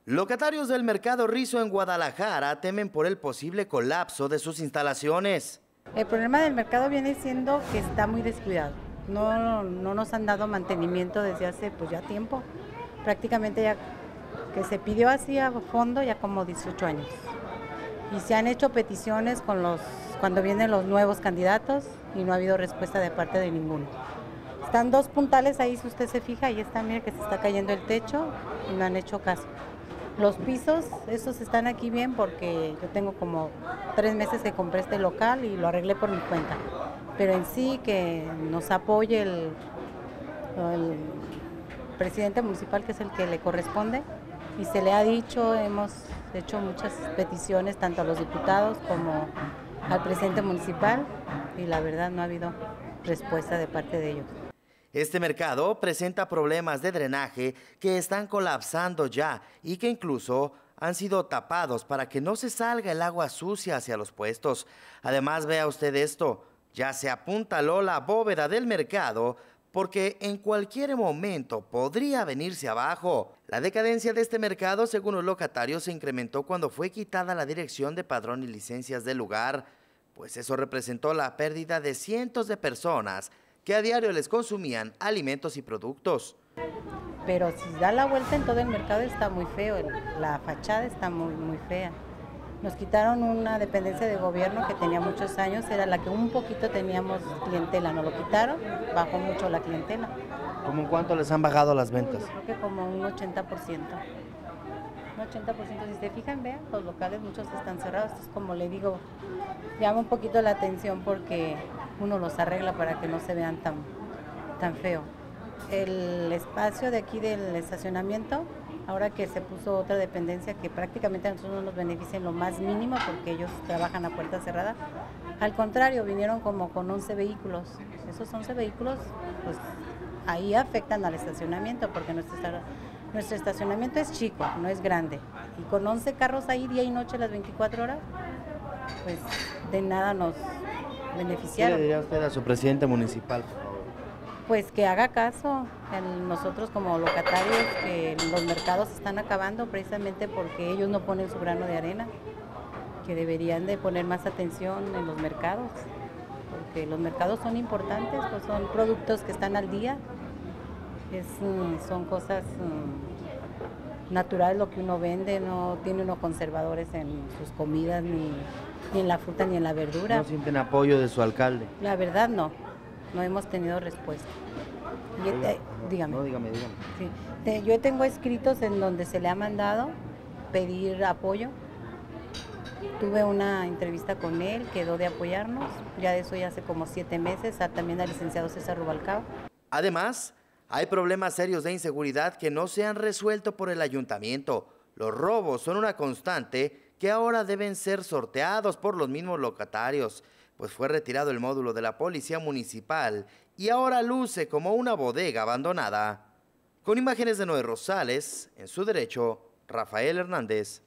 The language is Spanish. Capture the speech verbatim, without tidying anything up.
Locatarios del Mercado Rizo en Guadalajara temen por el posible colapso de sus instalaciones. El problema del mercado viene siendo que está muy descuidado. No, no nos han dado mantenimiento desde hace pues ya tiempo. Prácticamente ya que se pidió así a fondo ya como dieciocho años. Y se han hecho peticiones con los, cuando vienen los nuevos candidatos y no ha habido respuesta de parte de ninguno. Están dos puntales ahí, si usted se fija, ahí está, mira que se está cayendo el techo y no han hecho caso. Los pisos, esos están aquí bien porque yo tengo como tres meses que compré este local y lo arreglé por mi cuenta. Pero en sí que nos apoye el, el presidente municipal, que es el que le corresponde, y se le ha dicho, hemos hecho muchas peticiones tanto a los diputados como al presidente municipal y la verdad no ha habido respuesta de parte de ellos. Este mercado presenta problemas de drenaje que están colapsando ya y que incluso han sido tapados para que no se salga el agua sucia hacia los puestos. Además, vea usted esto, ya se apuntaló la bóveda del mercado porque en cualquier momento podría venirse abajo. La decadencia de este mercado, según los locatarios, se incrementó cuando fue quitada la dirección de padrón y licencias del lugar, pues eso representó la pérdida de cientos de personas que a diario les consumían alimentos y productos. Pero si da la vuelta en todo el mercado está muy feo, la fachada está muy, muy fea. Nos quitaron una dependencia de gobierno que tenía muchos años, era la que un poquito teníamos clientela, nos lo quitaron, bajó mucho la clientela. ¿Cómo en cuánto les han bajado las ventas? Yo creo que como un ochenta por ciento. Un ochenta por ciento, si se fijan, vean, los locales muchos están cerrados, entonces como le digo, llama un poquito la atención porque uno los arregla para que no se vean tan, tan feo. El espacio de aquí del estacionamiento, ahora que se puso otra dependencia que prácticamente a nosotros no nos beneficia en lo más mínimo porque ellos trabajan a puerta cerrada, al contrario, vinieron como con once vehículos. Esos once vehículos, pues ahí afectan al estacionamiento porque nuestro, nuestro estacionamiento es chico, no es grande. Y con once carros ahí día y noche las veinticuatro horas, pues de nada nos beneficiaron. ¿Qué le diría usted a su presidente municipal, por favor? Pues que haga caso en nosotros como locatarios, que los mercados se están acabando precisamente porque ellos no ponen su grano de arena, que deberían de poner más atención en los mercados, porque los mercados son importantes, pues son productos que están al día, es, son cosas naturales lo que uno vende, no tiene uno conservadores en sus comidas, ni, ni en la fruta ni en la verdura. ¿No sienten apoyo de su alcalde? La verdad no. No hemos tenido respuesta. Y Oiga, te, dígame. No, dígame, dígame. Sí, te, yo tengo escritos en donde se le ha mandado pedir apoyo. Tuve una entrevista con él, quedó de apoyarnos. Ya de eso ya hace como siete meses, también al licenciado César Rubalcaba. Además, hay problemas serios de inseguridad que no se han resuelto por el ayuntamiento. Los robos son una constante que ahora deben ser sorteados por los mismos locatarios, pues fue retirado el módulo de la policía municipal y ahora luce como una bodega abandonada. Con imágenes de Noé Rosales, en su derecho, Rafael Hernández.